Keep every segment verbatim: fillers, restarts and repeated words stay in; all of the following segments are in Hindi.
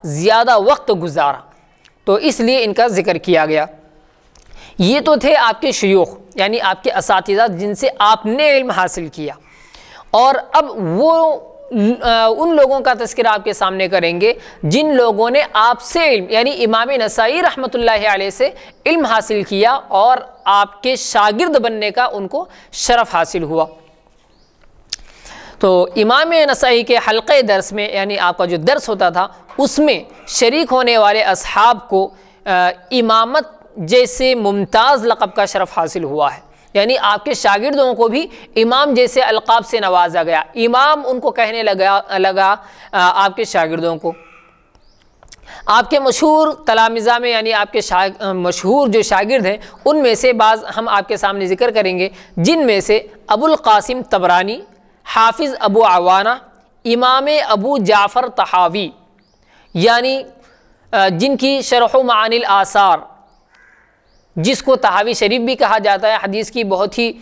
ज़्यादा वक्त गुजारा, तो इसलिए इनका ज़िक्र किया गया। ये तो थे आपके शयूख यानी आपके असातिज़ा जिनसे आपने इल्म हासिल किया। और अब वो उन लोगों का तज़किरा आपके सामने करेंगे जिन लोगों ने आपसे इल्म यानी इमाम नसाई रहमतुल्लाहि अलैह से इल्म हासिल किया और आपके शागिर्द बनने का उनको शरफ़ हासिल हुआ। तो इमाम नसाई के हल्क़े दर्स में यानी आपका जो दर्स होता था उसमें शरीक होने वाले असहाब को इमामत जैसे मुमताज़ लक़ब का शरफ़ हासिल हुआ है, यानी आपके शागिर्दों को भी इमाम जैसे अलक़ाब से नवाजा गया। इमाम उनको कहने लगा लगा आपके शागिर्दों को। आपके मशहूर तलामिज़ा में यानी आपके मशहूर जो शागिर्द हैं उनमें से बाज़ हम आपके सामने ज़िक्र करेंगे, जिनमें से अबुल क़ासिम तबरानी, हाफिज़ अबू अवाना, इमाम अबू जाफ़र तहावी यानी जिनकी शरह मानिल आसार जिसको तहावी शरीफ भी कहा जाता है, हदीस की बहुत ही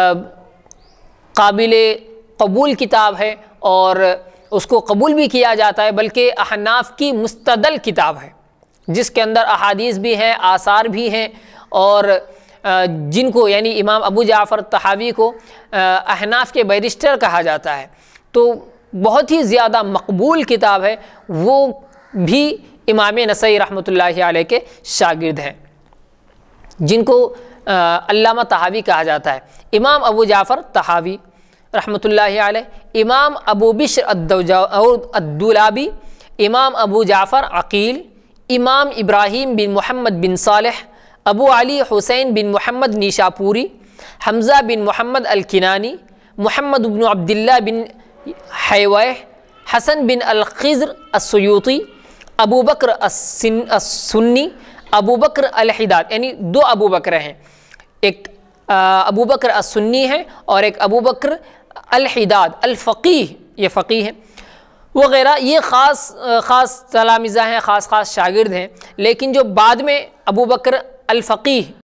काबिले कबूल किताब है और उसको कबूल भी किया जाता है, बल्कि अहनाफ की मुस्तदल किताब है जिसके अंदर अहादीस भी हैं, आसार भी हैं। और जिनको यानी इमाम अबू जाफ़र तहावी को अहनाफ के बैरिस्टर कहा जाता है, तो बहुत ही ज़्यादा मकबूल किताब है। वो भी इमाम नसई रहमतुल्लाहि अलैह के शागिर्द हैं जिनको अल्लामा तहावी कहा जाता है। इमाम अबू जाफ़र तहावी रहमतुल्लाहि अलैह, इमाम अबू बिश्र अद्दुलाबी, इमाम अबू जाफ़र अकील, इमाम इब्राहीम बिन मोहम्मद बिन सालेह, अबू अली हुसैन बिन मोहम्मद निशापुरी, हमज़ा बिन मोहम्मद अल-किनानी, मोहम्मद बिन अब्दुल्लाह बिन हैवह, हसन बिन अल-ख़िज़्र अस्सुयूती, अबू बकर अस-सुन्नी, अबू बकर अल-हिदाद यानी दो अबू बकर हैं, एक अबू बकर अस-सुन्नी है और एक अबू बकर अल-हिदाद अल-फ़क़ीह, ये फ़क़ीह हैं वग़ैरह। ये ख़ास ख़ास तलामिज़ा हैं, ख़ास ख़ास शागिर्द हैं। लेकिन जो बाद में अबू बकर अल-फ़क़ीह